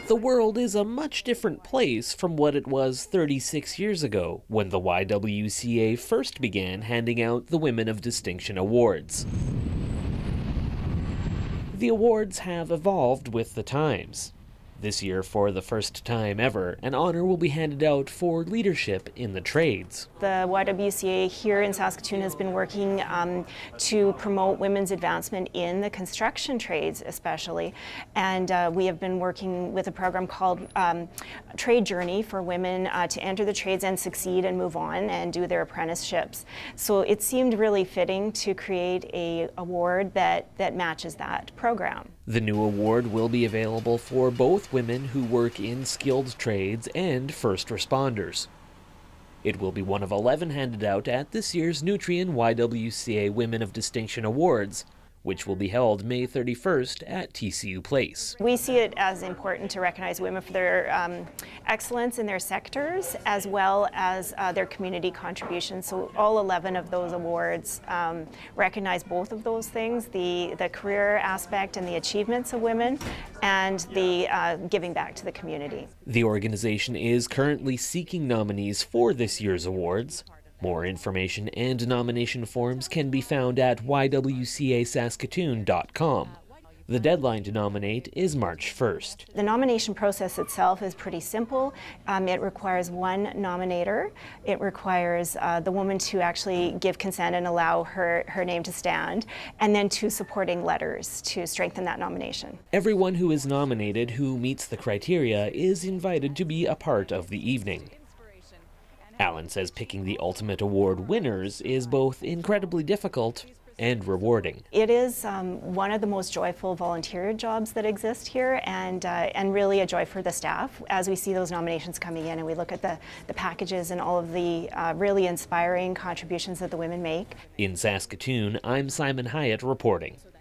The world is a much different place from what it was 36 years ago, when the YWCA first began handing out the Women of Distinction awards. The awards have evolved with the times. This year, for the first time ever, an honor will be handed out for leadership in the trades. The YWCA here in Saskatoon has been working to promote women's advancement in the construction trades especially, and we have been working with a program called Trade Journey for women to enter the trades and succeed and move on and do their apprenticeships. So it seemed really fitting to create an award that matches that program. The new award will be available for both women who work in skilled trades and first responders. It will be one of 11 handed out at this year's Nutrien YWCA Women of Distinction Awards, which will be held May 31st at TCU Place. We see it as important to recognize women for their excellence in their sectors as well as their community contributions. So all 11 of those awards recognize both of those things, the career aspect and the achievements of women and the giving back to the community. The organization is currently seeking nominees for this year's awards. More information and nomination forms can be found at ywcasaskatoon.com. The deadline to nominate is March 1st. The nomination process itself is pretty simple. It requires one nominator. It requires the woman to actually give consent and allow her name to stand, and then 2 supporting letters to strengthen that nomination. Everyone who is nominated who meets the criteria is invited to be a part of the evening. Alan says picking the ultimate award winners is both incredibly difficult and rewarding. It is one of the most joyful volunteer jobs that exist here, and really a joy for the staff as we see those nominations coming in and we look at the packages and all of the really inspiring contributions that the women make. In Saskatoon, I'm Simon Hyatt reporting.